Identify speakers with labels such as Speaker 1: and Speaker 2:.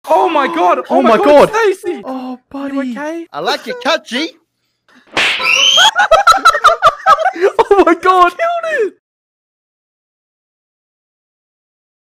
Speaker 1: Oh my god!
Speaker 2: Oh my god!
Speaker 1: Stacey!
Speaker 2: Oh,
Speaker 1: Are
Speaker 2: buddy.
Speaker 1: you okay?
Speaker 3: I like your cut, G.